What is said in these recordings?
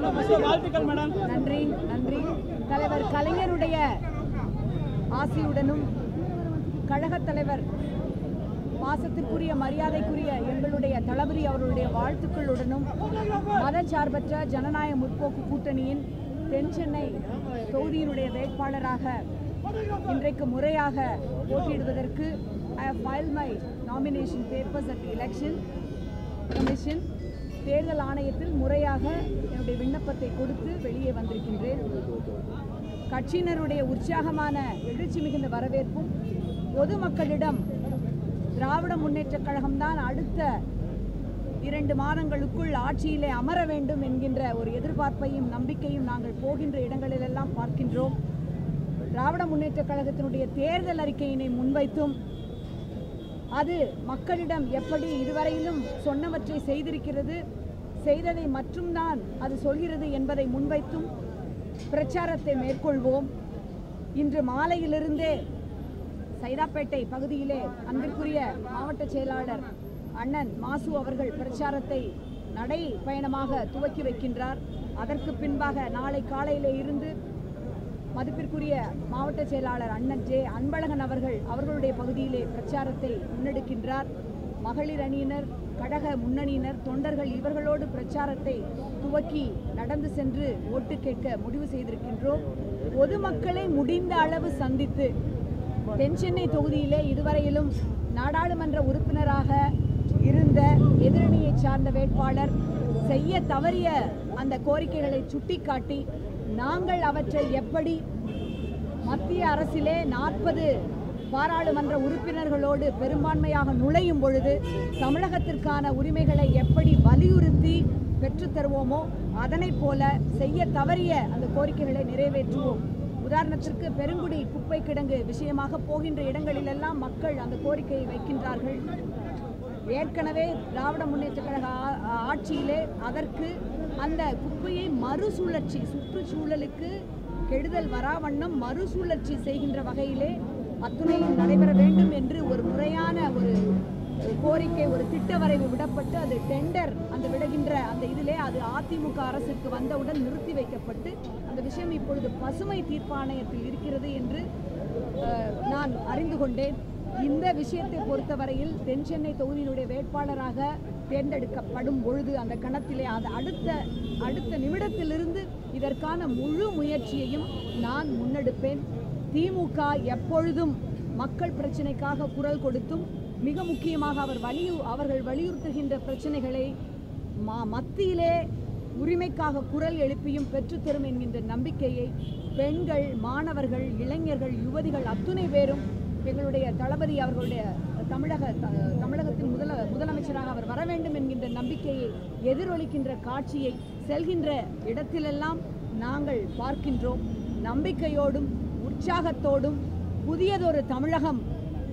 நன்றி நன்றி. தலைவர் கலைஞருடைய ஆசியுடனும் கழகத் தலைவர் பாசத்திற்குரிய மரியாதைக்குரிய எங்களுடைய தளபதி அவர்களுடைய வாழ்த்துக்களுடனும் மதச்சார்பற்ற ஜனநாயக முற்போக்கு கூட்டணியின் தென் சென்னை தொகுதியினுடைய வேட்பாளராக இன்றைக்கு முறையாக போட்டியிடுவதற்கு I have filed my nomination papers at the election commission. தேர்தல் ஆணையத்தில் முறையாக என்னுடைய விண்ணப்பத்தை கொடுத்து வெளியே வந்திருக்கின்றேன். கட்சியினருடைய உற்சாகமான எழுச்சி மிகுந்த வரவேற்பும் பொதுமக்களிடம் திராவிட முன்னேற்றக் கழகம்தான் அடுத்த 2 மாதங்களுக்குள் ஆட்சியிலே அமர வேண்டும் என்கின்ற ஒரு எதிர்பார்ப்பையும் நம்பிக்கையும் நாங்கள் போகின்ற இடங்களிலெல்லாம் பார்க்கின்றோம். திராவிட முன்னேற்றக் கழகத்தினுடைய தேர்தல் அறிக்கையினை முன்வைத்தும் அது மக்களிடம் எப்படி இதுவரையிலும் சொன்னவற்றை செய்திருக்கிறது, செய்ததை மட்டும்தான் அது சொல்கிறது என்பதை முன்வைத்தும் பிரச்சாரத்தை மேற்கொள்வோம். இன்று மாலையிலிருந்தே சைதாப்பேட்டை பகுதியிலே அன்பிற்குரிய மாவட்ட செயலாளர் அண்ணன் மாசு அவர்கள் பிரச்சாரத்தை நடை பயணமாக துவக்கி வைக்கின்றார். அதற்கு பின்பாக நாளை காலையிலே இருந்து மதிப்பிற்குரிய மாவட்ட செயலாளர் அண்ணன் ஜே அன்பழகன் அவர்களுடைய பகுதியிலே பிரச்சாரத்தை முன்னெடுக்கின்றார். மகளிர் அணியினர், கழக முன்னணியினர், தொண்டர்கள் இவர்களோடு பிரச்சாரத்தை துவக்கி நடந்து சென்று ஓட்டு கேட்க முடிவு செய்திருக்கின்றோம். பொதுமக்களை முடிந்த அளவு சந்தித்து தென் சென்னை தொகுதியிலே இதுவரையிலும் நாடாளுமன்ற உறுப்பினராக இருந்த எதிரணியை சார்ந்த வேட்பாளர் செய்ய தவறிய அந்த கோரிக்கைகளை சுட்டிக்காட்டி நாங்கள் அவற்றை எப்படி மத்திய அரசிலே 40 பாராளுமன்ற உறுப்பினர்களோடு பெரும்பான்மையாக நுழையும் பொழுது தமிழகத்திற்கான உரிமைகளை எப்படி வலியுறுத்தி பெற்றுத்தருவோமோ அதனைப் போல செய்ய தவறிய அந்த கோரிக்கைகளை நிறைவேற்றுவோம். உதாரணத்திற்கு பெருங்குடி குப்பை கிடங்கு விஷயமாக போகின்ற இடங்களிலெல்லாம் மக்கள் அந்த கோரிக்கையை வைக்கின்றார்கள். ஏற்கனவே திராவிட முன்னேற்ற கழக ஆட்சியிலே அதற்கு அந்த குப்பையை மறுசுழற்சி, சுற்றுச்சூழலுக்கு கெடுதல் வராவண்ணம் மறுசுழற்சி செய்கின்ற வகையிலே அத்துணையும் நடைபெற வேண்டும் என்று ஒரு முறையான ஒரு கோரிக்கை, ஒரு திட்ட வரைவு விடப்பட்டு அது டெண்டர் அந்த விடுகின்ற அந்த இதிலே அது அதிமுக அரசுக்கு வந்தவுடன் நிறுத்தி வைக்கப்பட்டு அந்த விஷயம் இப்பொழுது பசுமை தீர்ப்பாணையத்தில் இருக்கிறது என்று நான் அறிந்து கொண்டேன். இந்த விஷயத்தை பொறுத்தவரையில் தென் சென்னை தொகுதியினுடைய வேட்பாளராக தேர்ந்தெடுக்கப்படும் பொழுது அந்த கணத்திலே அது அடுத்த நிமிடத்திலிருந்து இதற்கான முழு முயற்சியையும் நான் முன்னெடுப்பேன். திமுக எப்பொழுதும் மக்கள் பிரச்சனைக்காக குரல் கொடுத்தும் மிக முக்கியமாக அவர்கள் வலியுறுத்துகின்ற பிரச்சனைகளை மத்தியிலே உரிமைக்காக குரல் எழுப்பியும் பெற்றுத்தரும் என்கின்ற நம்பிக்கையை பெண்கள், மாணவர்கள், இளைஞர்கள், யுவதிகள் அத்துணை பேரும் எங்களுடைய தளபதி அவர்களுடைய தமிழகத்தின் முதலமைச்சராக அவர் வர வேண்டும் என்கின்ற நம்பிக்கையை எதிரொலிக்கின்ற காட்சியை செல்கின்ற இடத்திலெல்லாம் நாங்கள் பார்க்கின்றோம். நம்பிக்கையோடும் உற்சாகத்தோடும் புதியதொரு தமிழகம்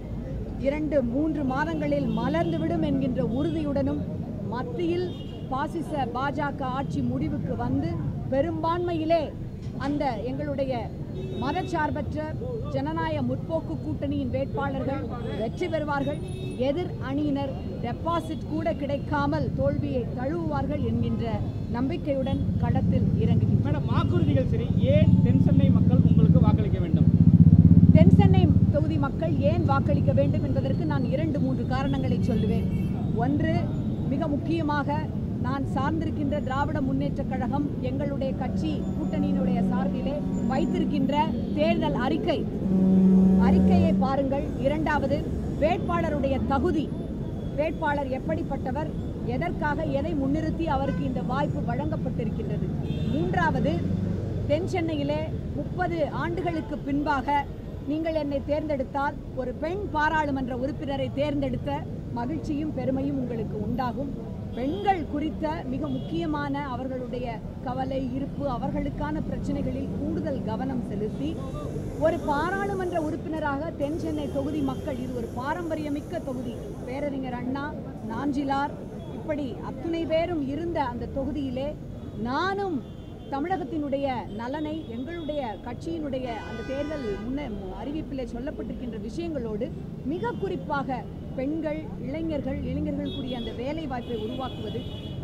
2-3 மாதங்களில் மலர்ந்துவிடும் என்கின்ற உறுதியுடனும் மத்தியில் பாசிச பாஜக ஆட்சி முடிவுக்கு வந்து பெரும்பான்மையிலே அந்த எங்களுடைய மதச்சார்பற்ற ஜனநாயக முற்போக்கு கூட்டணியின் வேட்பாளர்கள் வெற்றி பெறுவார்கள். எதிர் அணியினர் டெபாசிட் கூட கிடைக்காமல் தோல்வியை தழுவுவார்கள் என்கின்ற நம்பிக்கையுடன் களத்தில் இறங்குகின்றனர். வாக்குறுதிகள் சரி, ஏன் தென் சென்னை மக்கள் உங்களுக்கு வாக்களிக்க வேண்டும்? தென் சென்னை தொகுதி மக்கள் ஏன் வாக்களிக்க வேண்டும் என்பதற்கு நான் 2-3 காரணங்களை சொல்லுவேன். ஒன்று, மிக முக்கியமாக நான் சார்ந்திருக்கின்ற திராவிட முன்னேற்றக் கழகம் எங்களுடைய கட்சி கூட்டணியினுடைய சார்பிலே வைத்திருக்கின்ற தேர்தல் அறிக்கையை பாருங்கள். இரண்டாவது, வேட்பாளருடைய தகுதி, வேட்பாளர் எப்படிப்பட்டவர், எதற்காக எதை முன்னிறுத்தி அவருக்கு இந்த வாய்ப்பு வழங்கப்பட்டிருக்கின்றது. மூன்றாவது, தென் சென்னையிலே 30 ஆண்டுகளுக்கு பின்பாக நீங்கள் என்னை தேர்ந்தெடுத்தால் ஒரு பெண் பாராளுமன்ற உறுப்பினரை தேர்ந்தெடுத்த மகிழ்ச்சியும் பெருமையும் உங்களுக்கு உண்டாகும். பெண்கள் குறித்த மிக முக்கியமான அவர்களுடைய கவலை, இருப்பு, அவர்களுக்கான பிரச்சனைகளில் கூடுதல் கவனம் செலுத்தி ஒரு பாராளுமன்ற உறுப்பினராக தென் சென்னை தொகுதி மக்கள், இது ஒரு பாரம்பரியமிக்க தொகுதி, பேரறிஞர் அண்ணா, நாஞ்சிலார் இப்படி அத்துணை பேரும் இருந்த அந்த தொகுதியிலே நானும் தமிழகத்தினுடைய நலனை எங்களுடைய கட்சியினுடைய அந்த தேர்தல் அறிவிப்பிலே சொல்லப்பட்டிருக்கின்ற விஷயங்களோடு மிக குறிப்பாக பெண்கள், இளைஞர்களுக்குரிய அந்த வேலை வாய்ப்பை உருவாக்குவது,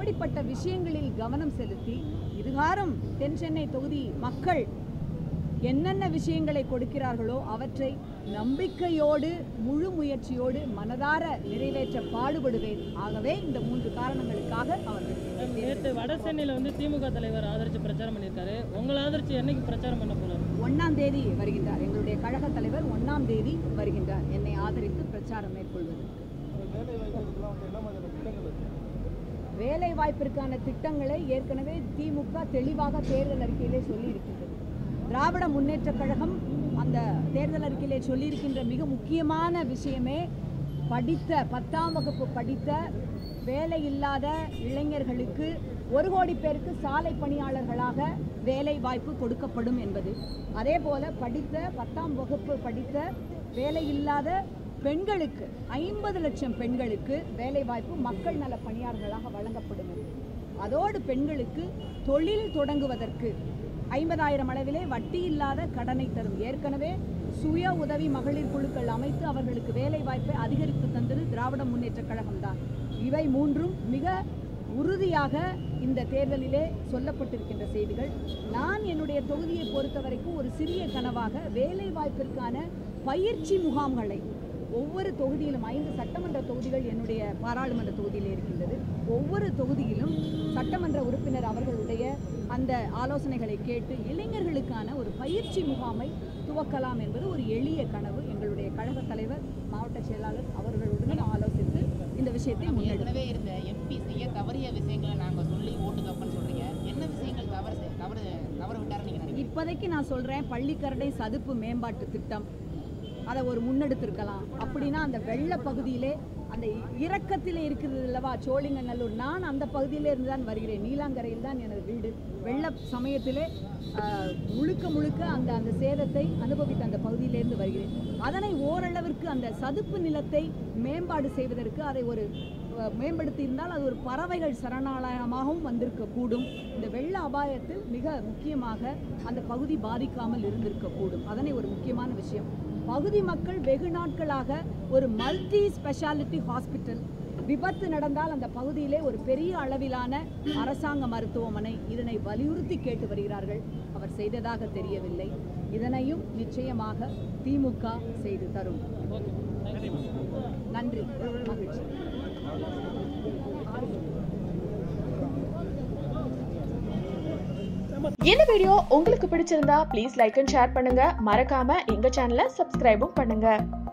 இப்படிப்பட்ட விஷயங்களில் கவனம் செலுத்தி இதுகாரம் தென் சென்னை தொகுதி மக்கள் என்னென்ன விஷயங்களை கொடுக்கிறார்களோ அவற்றை நம்பிக்கையோடு முழு முயற்சியோடு மனதார நிறைவேற்ற பாடுபடுவேன். ஆகவே இந்த 3 காரணங்களுக்காக அவர்கள் நேற்று வட சென்னையில் திமுக தலைவர் ஆதரிச்சு பிரச்சாரம் பண்ணியிருக்காரு. உங்களை ஆதரிச்சு என்னைக்கு பிரச்சாரம் பண்ண போறாரு? 1ஆம் தேதி வருகின்றார். எங்களுடைய கழக தலைவர் 1ஆம் தேதி வருகின்றார் என்னை ஆதரித்து பிரச்சாரம் மேற்கொள்வதற்கு. வேலை வாய்ப்பிற்கான திட்டங்களை ஏற்கனவே திமுக தெளிவாக தேர்தல் அறிக்கையிலே சொல்லி இருக்கின்றது. திராவிட முன்னேற்ற கழகம் அந்த தேர்தல் அறிக்கையிலே சொல்லியிருக்கின்ற மிக முக்கியமான விஷயமே படித்த 10ஆம் வகுப்பு படித்த வேலை இல்லாத இளைஞர்களுக்கு 1 கோடி பேருக்கு சாலை பணியாளர்களாக வேலை வாய்ப்பு கொடுக்கப்படும் என்பது. அதே போல படித்த 10ஆம் வகுப்பு படித்த வேலை இல்லாத பெண்களுக்கு 50 லட்சம் பெண்களுக்கு வேலை வாய்ப்பு மக்கள் நல பணியாளர்களாக வழங்கப்படும். அதோடு பெண்களுக்கு தொழில் தொடங்குவதற்கு 50,000 அளவிலே வட்டி இல்லாத கடனை தரும். ஏற்கனவே சுய உதவி மகளிர் குழுக்கள் அமைத்து அவர்களுக்கு வேலை வாய்ப்பை அதிகரித்து தந்தது திராவிட முன்னேற்ற கழகம்தான். இவை 3ம் மிக உறுதியாக இந்த தேர்தலிலே சொல்லப்பட்டிருக்கின்ற செய்திகள். நான் என்னுடைய தொகுதியை பொறுத்த வரைக்கும் ஒரு சிறிய கனவாக வேலை வாய்ப்பிற்கான பயிற்சி முகாம்களை ஒவ்வொரு தொகுதியிலும் 5 சட்டமன்ற தொகுதிகள் என்னுடைய பாராளுமன்ற தொகுதியில் இருக்கின்றது. ஒவ்வொரு தொகுதியிலும் சட்டமன்ற உறுப்பினர் அவர்களுடைய அந்த ஆலோசனைகளை கேட்டு இளைஞர்களுக்கான ஒரு பயிற்சி முகாமை துவக்கலாம் என்பது ஒரு எளிய கனவு. எங்களுடைய கழக தலைவர் மாவட்ட செயலாளர் அவர்களுடன் ஆலோசித்து இந்த விஷயத்தை ஏற்கனவே இருந்த எம்பி செய்ய தவறிய விஷயங்களை நாங்கள் சொல்லி ஓட்டு தப்புன்னு சொல்றீங்க. என்ன விஷயங்கள் தவறு விட்டாரு நீங்க நினைக்கிறீங்க? இப்போதைக்கு நான் சொல்றேன், பள்ளிக்கரணை சதுப்பு மேம்பாட்டு திட்டம் அதை ஒரு முன்னெடுத்திருக்கலாம். அப்படின்னா அந்த வெள்ள பகுதியிலே அந்த இறக்கத்தில் இருக்கிறது அல்லவா சோழிங்கநல்லூர், நான் அந்த பகுதியிலே இருந்து தான் வருகிறேன். நீலாங்கரையில் தான் எனது வீடு. வெள்ள சமயத்திலே முழுக்க அந்த அந்த சேதத்தை அனுபவித்த அந்த பகுதியிலேருந்து வருகிறேன். அதனை ஓரளவிற்கு அந்த சதுப்பு நிலத்தை மேம்பாடு செய்வதற்கு அதை ஒரு மேம்படுத்தி இருந்தால் அது ஒரு பறவைகள் சரணாலயமாகவும் வந்திருக்கக்கூடும். இந்த வெள்ள அபாயத்தில் மிக முக்கியமாக அந்த பகுதி பாதிக்காமல் இருந்திருக்கக்கூடும். அதனை ஒரு முக்கியமான விஷயம். பகுதி மக்கள் வெகு நாட்களாக ஒரு மல்டி ஸ்பெஷாலிட்டி ஹாஸ்பிட்டல், விபத்து நடந்தால் அந்த பகுதியிலே ஒரு பெரிய அளவிலான அரசாங்க மருத்துவமனை, இதனை வலியுறுத்தி கேட்டு வருகிறார்கள். அவர் செய்ததாக தெரியவில்லை. இதனையும் நிச்சயமாக திமுக செய்து தரும். நன்றி, மகிழ்ச்சி. இந்த வீடியோ உங்களுக்கு பிடிச்சிருந்தா ப்ளீஸ் லைக் அண்ட் ஷேர் பண்ணுங்க. மறக்காம எங்க சேனலை சப்ஸ்கிரைபும் பண்ணுங்க.